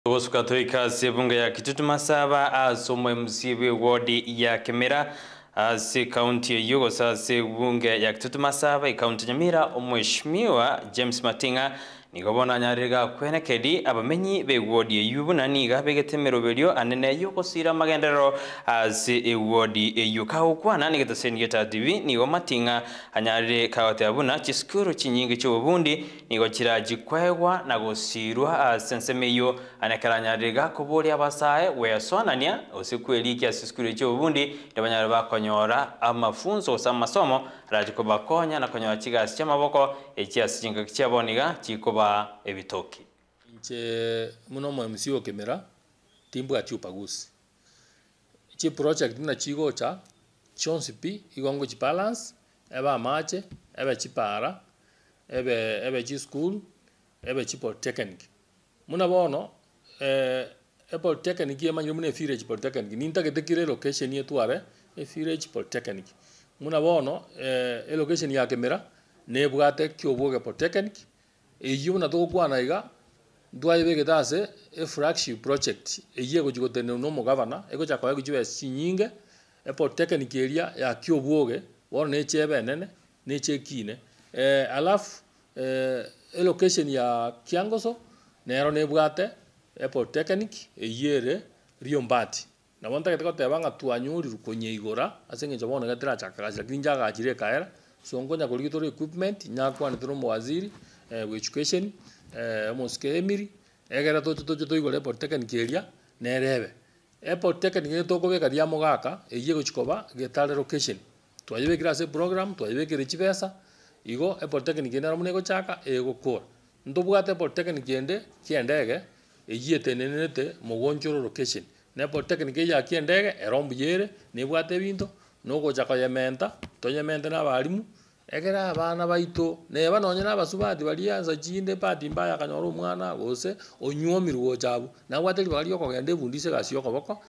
Obusuka toikasi bunge ya Kitutu Masaba asomwe msibi wodi ya Kemera si kaunti ya Yugo sasa bunge ya Kitutu Masaba kaunti Nyamira omweshimiwa James Matinga nikobona nyarega kwenekedi abamenyi be wodi ya Yubu naniga begetemero belio anene yuko sira magendero si wodi ya Yuka kwana nigetaseni yeta TV nigo Matinga anyare kawate abuna chiskuru chinyingi chobundi nigo chiraji kwegwa na gosirwa sensemeyo anekara nyarega kuburi abasae weyasonania osikweliki asiskuru chobundi ndabanyara bakonyora amafunzo sa masomo rajiko bakonya na konyora chigasi cyamaboko ekiasinga cyaboniga chikoba ebitoki nche muno mwe msiwo Kemera timbu atupagusi chi project na chigocha chonsipi igongo chi balance eba mache eba chipara ebe chi school ebe chi polytechnic muna bono polytechnic yemanyo mune village polytechnic ninta getekire location yetu are village polytechnic muna bono location ya Kemera nebwate kyobwoge polytechnic eyo na tokwana iga ndwaye tase flagship project eye gujigotene no mo governor ego chakwa gujiwe sinyinge polytechnic area ya kyobwoge wona nechebe nene nechekine alafu location ya Kiangoso nero nebwate polytechnic eyere Riombati na bonta keteko tebanga twanyuri rukonye igora asenge jabona gatira chakagaja kinjaga ajire kaera songonya kuligitoro equipment nyakwa nitoro mwaziri education moske emiri egera to igore polytechnic area nerebe polytechnic tokobeka dia mogaka eye gochikoba getale location twayebekira se program twayebekira chibesa igo polytechnic nero munego chaka egokora ndobwate polytechnic ende kiendege eye tenenete mogonjoro location ne polytechnic ya kiendege erombuyere nebwate binto nogo chaka yementa toyementa na balimu egera abana baito neba nonye nabasubati balianza jinde pati mbaya kanyoro umwana gose onyuomirwo jabu na gwateli bali okogende bundise gasi okoboko